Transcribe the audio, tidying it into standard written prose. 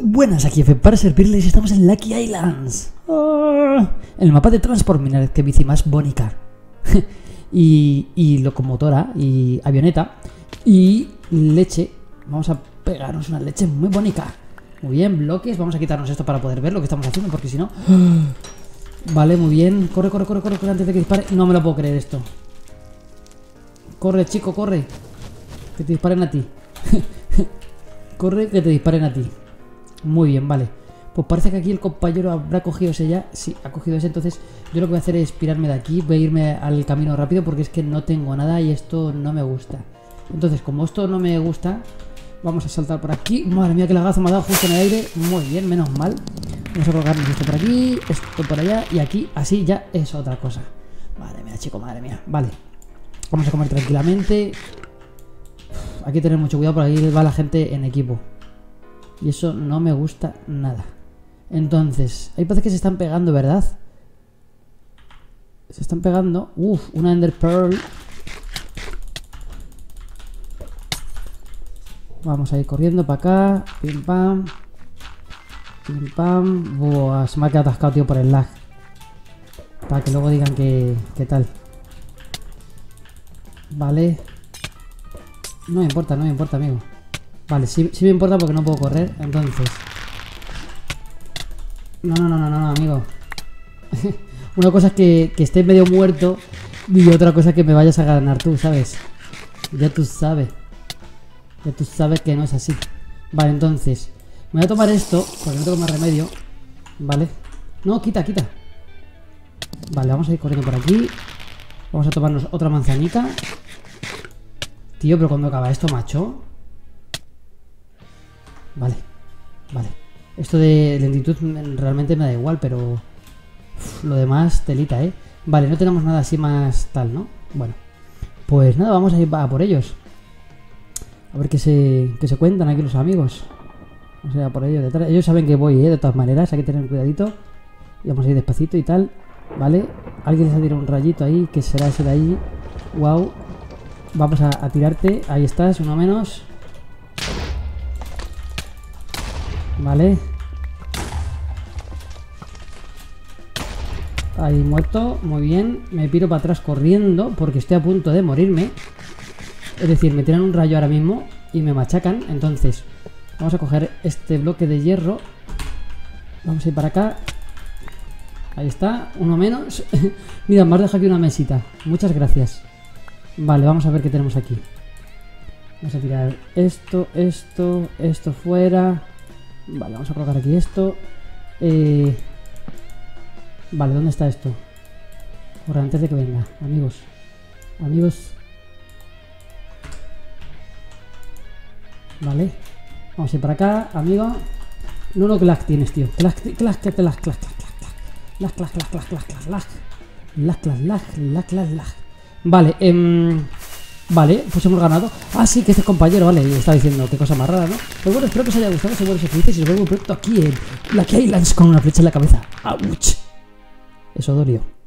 Buenas, aquí F para servirles, estamos en Lucky Islands. En el mapa de Transport Mineral que bici más bonita. y locomotora, y avioneta, y leche. Vamos a pegarnos una leche muy bonita. Muy bien, bloques, vamos a quitarnos esto para poder ver lo que estamos haciendo, porque si no... Vale, muy bien, corre antes de que dispare. No me lo puedo creer esto. Corre, chico, corre. Que te disparen a ti. Corre, que te disparen a ti. Muy bien, vale. Pues parece que aquí el compañero habrá cogido ese ya. Sí, ha cogido ese, entonces yo lo que voy a hacer es pirarme de aquí. Voy a irme al camino rápido porque es que no tengo nada y esto no me gusta. Entonces, como esto no me gusta, vamos a saltar por aquí. Madre mía, que lagazo me ha dado justo en el aire. Muy bien, menos mal. Vamos a colocarnos esto por aquí, esto por allá y aquí, así ya es otra cosa. Madre mía, chico, madre mía. Vale, vamos a comer tranquilamente. Hay que tener mucho cuidado, por ahí va la gente en equipo. Y eso no me gusta nada. Entonces, ahí parece que se están pegando, ¿verdad? Se están pegando. Uf, una Ender Pearl. Vamos a ir corriendo para acá. Pim pam. Pim pam. Buah, se me ha quedado atascado, tío, por el lag. Para que luego digan que tal. Vale. No me importa, amigo. Vale, sí me importa porque no puedo correr, entonces... No, amigo. Una cosa es que esté medio muerto y otra cosa es que me vayas a ganar tú, ¿sabes? Ya tú sabes. Ya tú sabes que no es así. Vale, entonces... Me voy a tomar esto, porque no tengo más remedio. Vale. No, quita. Vale, vamos a ir corriendo por aquí. Vamos a tomarnos otra manzanita. Tío, pero cuando acaba esto, macho... Vale. Esto de lentitud realmente me da igual, pero... lo demás, telita, ¿eh? Vale, no tenemos nada así más tal, ¿no? Bueno, pues nada, vamos a ir a por ellos. A ver qué se cuentan aquí los amigos. O sea, por ellos detrás. Ellos saben que voy, de todas maneras, hay que tener cuidadito. Y vamos a ir despacito y tal. Vale, alguien les ha tirado un rayito ahí, que será ese de ahí. Wow. Vamos a tirarte, ahí estás, uno menos. Vale. Ahí muerto, muy bien. Me piro para atrás corriendo porque estoy a punto de morirme. Es decir, me tiran un rayo ahora mismo y me machacan. Entonces, vamos a coger este bloque de hierro. Vamos a ir para acá. Ahí está, uno menos. Mira, me has dejado aquí una mesita. Muchas gracias. Vale, vamos a ver qué tenemos aquí. Vamos a tirar esto fuera. Vale, vamos a colocar aquí esto. Vale, ¿dónde está esto? Ahora, antes de que venga, amigos. Vale. Vamos a ir para acá, amigo. No, que lag tienes, tío. Lag. Vale, vale, pues hemos ganado. Ah, sí, que este compañero, vale, está diciendo qué cosa más rara, ¿no? Pues bueno, espero que os haya gustado, si os suscribís y os vemos muy pronto aquí en Lucky Islands con una flecha en la cabeza. ¡Auch! Eso dolió.